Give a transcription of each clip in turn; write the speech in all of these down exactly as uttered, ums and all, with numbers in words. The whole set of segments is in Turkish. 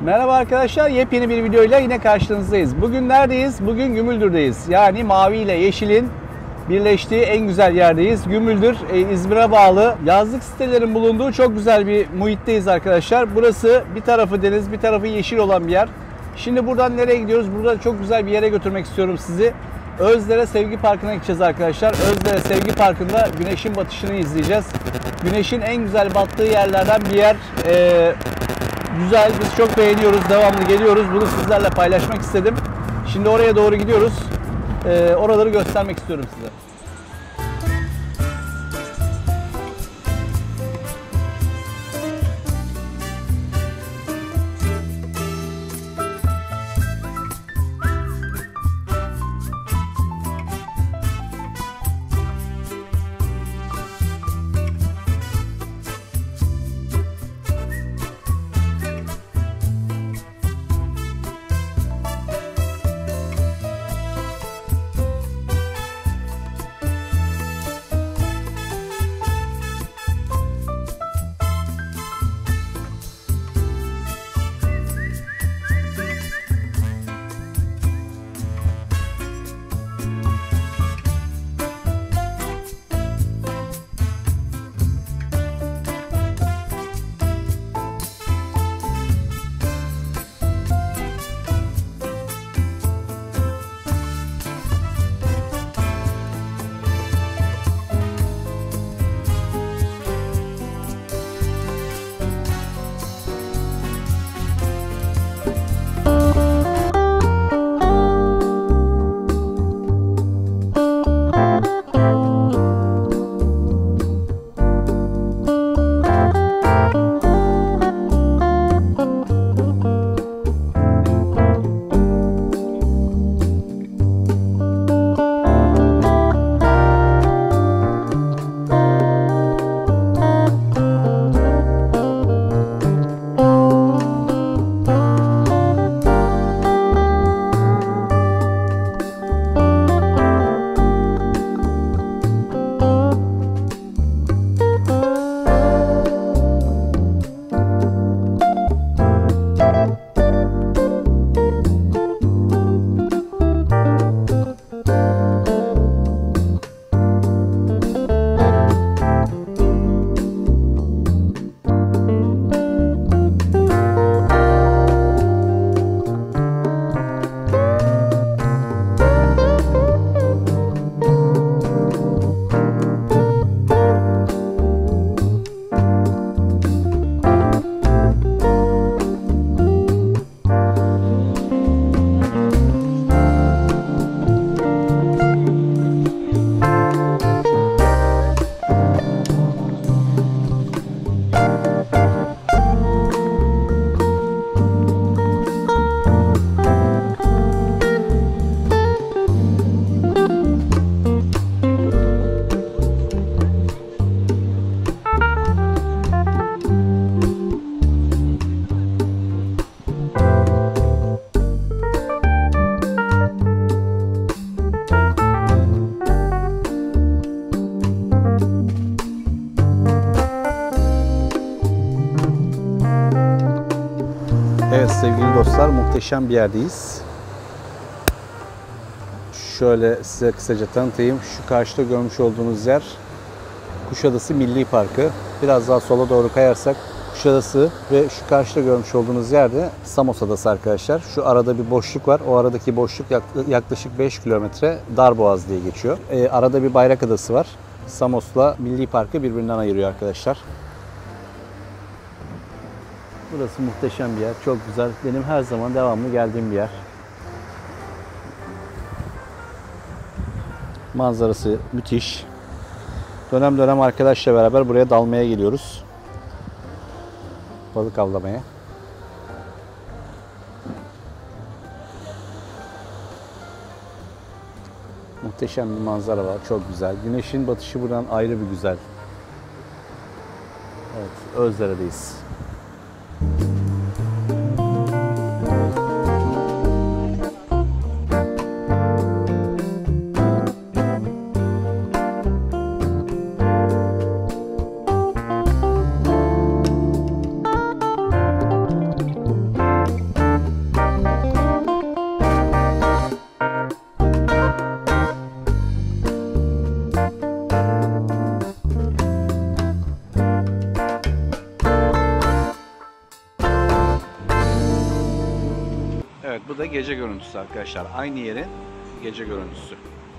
Merhaba arkadaşlar, yepyeni bir videoyla yine karşınızdayız. Bugün neredeyiz? Bugün Gümüldür'deyiz. Yani mavi ile yeşilin birleştiği en güzel yerdeyiz. Gümüldür, e, İzmir'e bağlı yazlık sitelerin bulunduğu çok güzel bir muhitteyiz arkadaşlar. Burası bir tarafı deniz, bir tarafı yeşil olan bir yer. Şimdi buradan nereye gidiyoruz? Burada çok güzel bir yere götürmek istiyorum sizi. Özdere Sevgi Parkı'na gideceğiz arkadaşlar. Özdere Sevgi Parkı'nda güneşin batışını izleyeceğiz. Güneşin en güzel battığı yerlerden bir yer. Ee, güzel, biz çok beğeniyoruz, devamlı geliyoruz. Bunu sizlerle paylaşmak istedim. Şimdi oraya doğru gidiyoruz. Ee, oraları göstermek istiyorum size. Evet sevgili dostlar, muhteşem bir yerdeyiz. Şöyle size kısaca tanıtayım. Şu karşıda görmüş olduğunuz yer Kuşadası Milli Parkı. Biraz daha sola doğru kayarsak Kuşadası ve şu karşıda görmüş olduğunuz yerde Samos Adası arkadaşlar. Şu arada bir boşluk var. O aradaki boşluk yaklaşık beş kilometre Darboğaz diye geçiyor. Ee, arada bir Bayrak Adası var. Samos'la Milli Parkı birbirinden ayırıyor arkadaşlar. Burası muhteşem bir yer. Çok güzel. Benim her zaman devamlı geldiğim bir yer. Manzarası müthiş. Dönem dönem arkadaşla beraber buraya dalmaya geliyoruz. Balık avlamaya. Muhteşem bir manzara var. Çok güzel. Güneşin batışı buradan ayrı bir güzel. Evet, Özdere'deyiz. Evet, bu da gece görüntüsü arkadaşlar. Aynı yerin gece görüntüsü.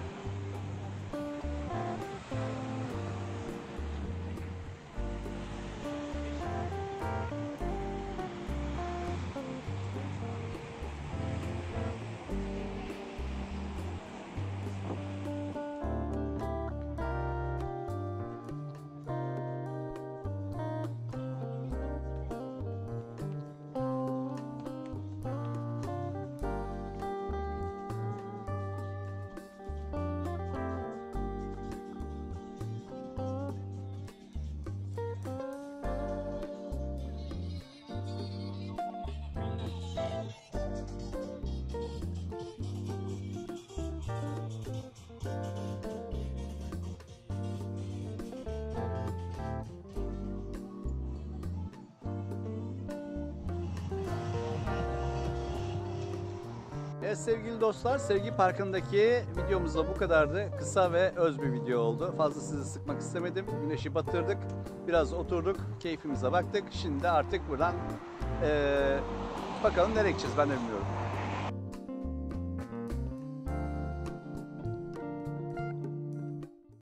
Evet sevgili dostlar, Sevgi Parkı'ndaki videomuz da bu kadardı. Kısa ve öz bir video oldu. Fazla sizi sıkmak istemedim. Güneşi batırdık. Biraz oturduk. Keyfimize baktık. Şimdi artık buradan ee, bakalım nereye gideceğiz ben de bilmiyorum.